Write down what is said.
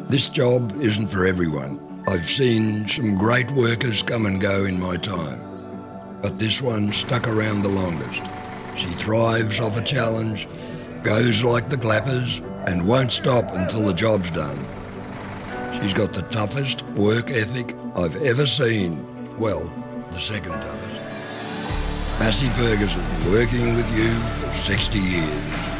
This job isn't for everyone. I've seen some great workers come and go in my time, but this one stuck around the longest. She thrives off a challenge, goes like the clappers, and won't stop until the job's done. She's got the toughest work ethic I've ever seen. Well, the second toughest. Massey Ferguson, working with you for 60 years.